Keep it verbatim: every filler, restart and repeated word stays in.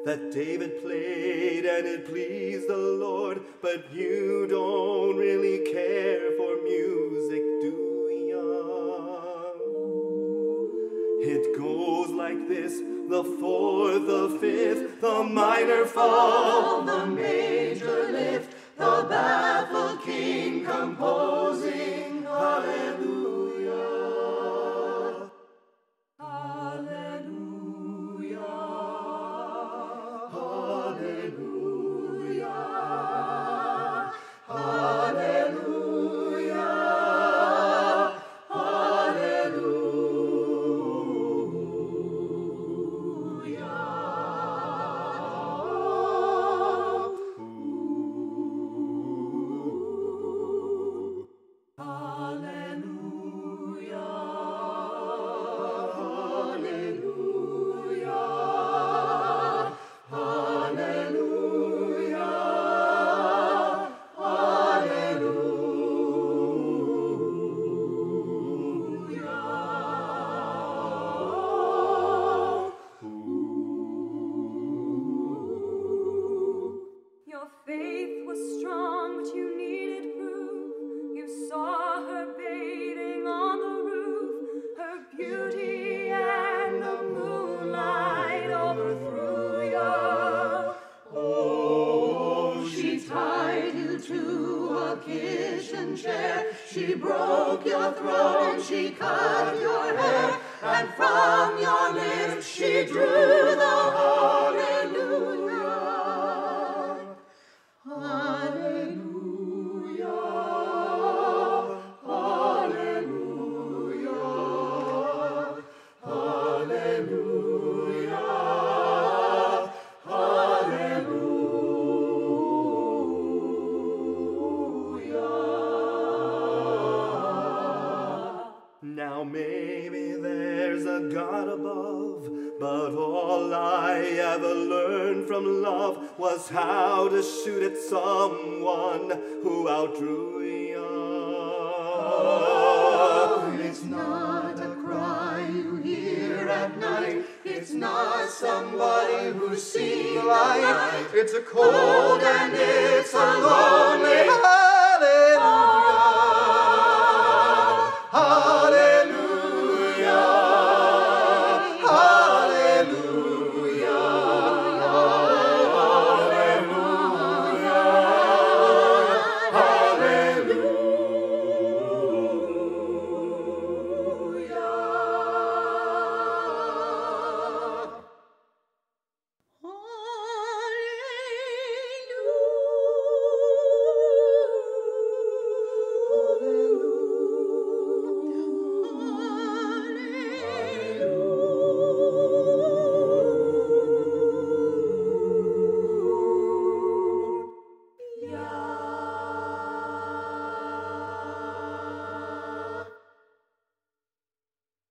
that David played and it pleased the Lord, but you don't really care for music, do ya? It goes like this: the fourth, the fifth, the minor fall, the major lift, the baffled king composing hallelujah. She broke your throat, she cut your hair, and from your lips she drew the hallelujah. Hallelujah. Hallelujah. Hallelujah. Now maybe there's a God above, but all I ever learned from love was how to shoot at someone who outdrew you. Oh, it's not a cry you hear at night. It's not somebody who's seen the light. It's a cold and